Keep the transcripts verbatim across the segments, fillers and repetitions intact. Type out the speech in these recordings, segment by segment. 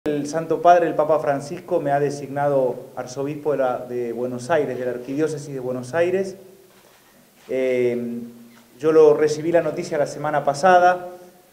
El Santo Padre, el Papa Francisco, me ha designado arzobispo de, la, de Buenos Aires, de la Arquidiócesis de Buenos Aires. Eh, yo lo recibí la noticia la semana pasada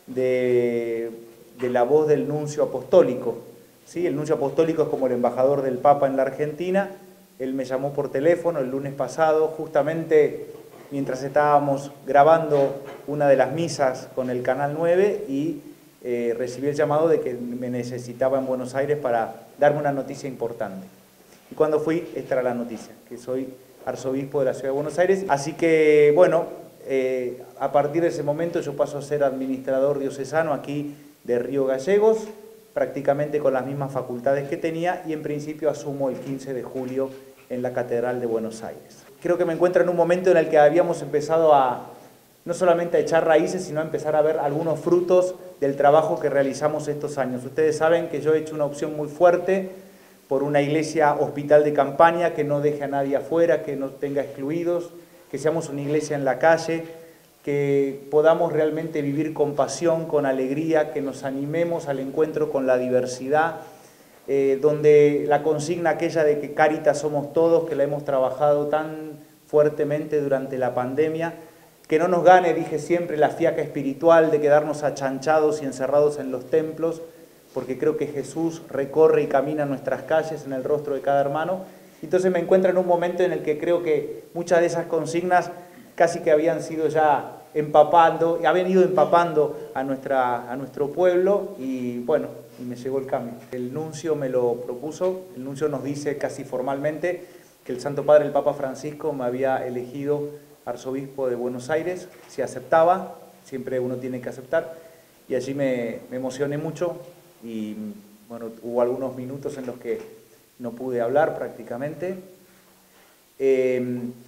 de, de la voz del nuncio apostólico. ¿Sí? El nuncio apostólico es como el embajador del Papa en la Argentina. Él me llamó por teléfono el lunes pasado, justamente mientras estábamos grabando una de las misas con el Canal nueve y Eh, recibí el llamado de que me necesitaba en Buenos Aires para darme una noticia importante. Y cuando fui, esta era la noticia, que soy arzobispo de la ciudad de Buenos Aires. Así que, bueno, eh, a partir de ese momento yo paso a ser administrador diocesano aquí de Río Gallegos, prácticamente con las mismas facultades que tenía, y en principio asumo el quince de julio en la Catedral de Buenos Aires. Creo que me encuentro en un momento en el que habíamos empezado a no solamente a echar raíces, sino a empezar a ver algunos frutos del trabajo que realizamos estos años. Ustedes saben que yo he hecho una opción muy fuerte por una iglesia hospital de campaña que no deje a nadie afuera, que no tenga excluidos, que seamos una iglesia en la calle, que podamos realmente vivir con pasión, con alegría, que nos animemos al encuentro con la diversidad, eh, donde la consigna aquella de que Cáritas somos todos, que la hemos trabajado tan fuertemente durante la pandemia, que no nos gane, dije siempre, la fiaca espiritual de quedarnos achanchados y encerrados en los templos, porque creo que Jesús recorre y camina en nuestras calles, en el rostro de cada hermano. Entonces me encuentro en un momento en el que creo que muchas de esas consignas casi que habían sido ya empapando, habían ido empapando a, nuestra, a nuestro pueblo y bueno, y me llegó el cambio. El nuncio me lo propuso, el nuncio nos dice casi formalmente que el Santo Padre, el Papa Francisco, me había elegido arzobispo de Buenos Aires, si aceptaba, siempre uno tiene que aceptar, y allí me, me emocioné mucho y bueno, hubo algunos minutos en los que no pude hablar prácticamente. Eh,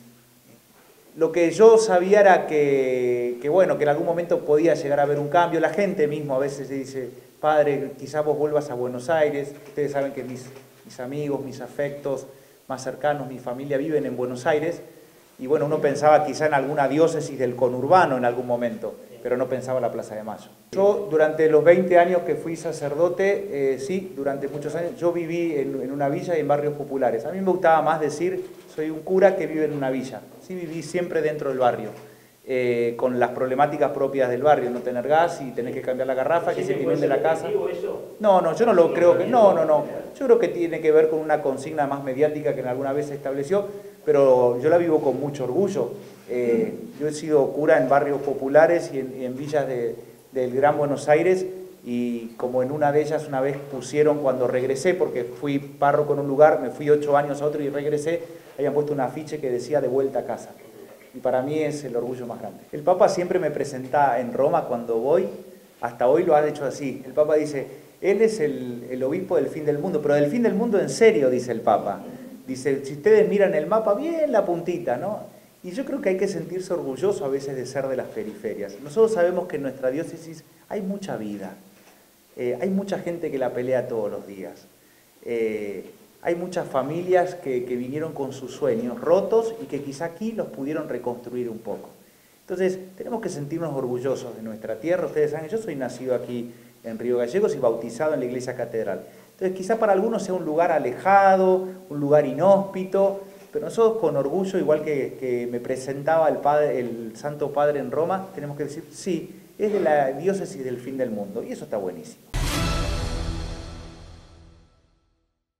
lo que yo sabía era que, que, bueno, que en algún momento podía llegar a haber un cambio. La gente mismo a veces dice, padre, quizás vos vuelvas a Buenos Aires. Ustedes saben que mis, mis amigos, mis afectos más cercanos, mi familia viven en Buenos Aires. Y bueno, uno pensaba quizá en alguna diócesis del conurbano en algún momento, pero no pensaba en la Plaza de Mayo. Yo durante los veinte años que fui sacerdote, eh, sí, durante muchos años, yo viví en, en una villa y en barrios populares. A mí me gustaba más decir, soy un cura que vive en una villa. Sí, viví siempre dentro del barrio, eh, con las problemáticas propias del barrio, no tener gas y tener que cambiar la garrafa, que se te inunde la casa. No, no, yo no lo creo que, no, no, no. Yo creo que tiene que ver con una consigna más mediática que alguna vez se estableció, pero yo la vivo con mucho orgullo. Eh, yo he sido cura en barrios populares y en, y en villas de, del Gran Buenos Aires, y como en una de ellas una vez pusieron, cuando regresé, porque fui párroco en un lugar, me fui ocho años a otro y regresé, habían puesto un afiche que decía de vuelta a casa. Y para mí es el orgullo más grande. El Papa siempre me presenta en Roma cuando voy, hasta hoy lo ha hecho así. El Papa dice, él es el, el obispo del fin del mundo, pero del fin del mundo en serio, dice el Papa. Dice, si ustedes miran el mapa, bien la puntita, ¿no? Y yo creo que hay que sentirse orgulloso a veces de ser de las periferias. Nosotros sabemos que en nuestra diócesis hay mucha vida, eh, hay mucha gente que la pelea todos los días, eh, hay muchas familias que, que vinieron con sus sueños rotos y que quizá aquí los pudieron reconstruir un poco. Entonces, tenemos que sentirnos orgullosos de nuestra tierra. Ustedes saben, yo soy nacido aquí en Río Gallegos y bautizado en la iglesia catedral. Entonces quizá para algunos sea un lugar alejado, un lugar inhóspito, pero nosotros con orgullo, igual que, que me presentaba el, padre, el Santo Padre en Roma, tenemos que decir, sí, es de la diócesis del fin del mundo, y eso está buenísimo.